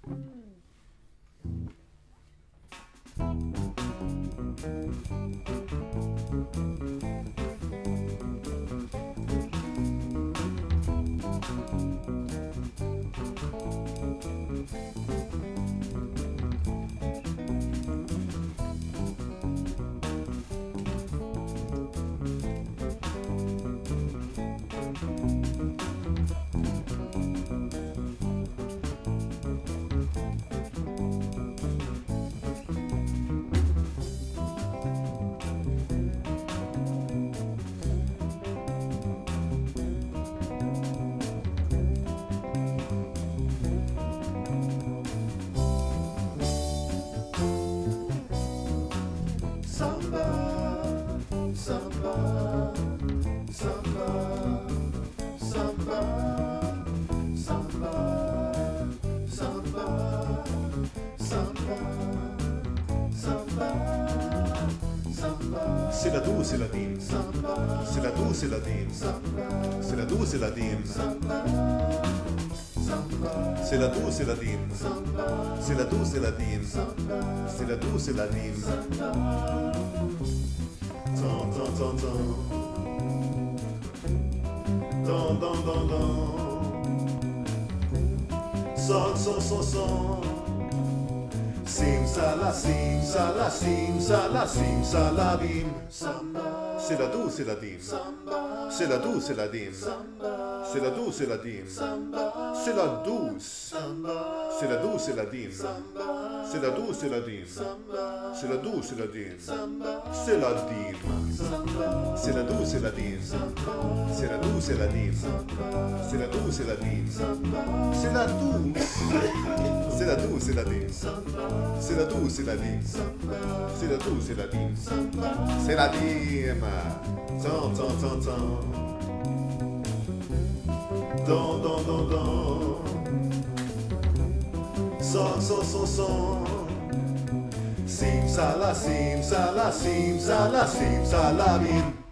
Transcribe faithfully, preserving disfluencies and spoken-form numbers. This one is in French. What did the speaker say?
C'est la douce et la dîme, c'est la douce et la dîme, c'est la douce et la dîme, c'est la douce et la dîme, c'est la douce et la dîme, c'est la douce et la dîme. Tant, tant, tant, tant, tant, tant, tant, tant, son, son, son, son. Sim sala sim sala sim sala sim salabim. C'est la douce et la dîme, c'est la douce et la dîme, c'est la douce et la dîme, c'est la douce, c'est la douce et la dîme, c'est la douce et la dîme, c'est la douce et la dîme, c'est la dîme, c'est la douce et la dîme, c'est la douce et la dîme, c'est la douce et la dîme, c'est la douce, c'est la douce et la dîme, c'est la douce et la dîme, c'est la douce et la dîme, c'est la dîme. Tant, tant, tant, tant. Dans, dans, dans, dans. Son, son, son, son. Sim, sala, sim, sala, sim, sala, sim, salabim.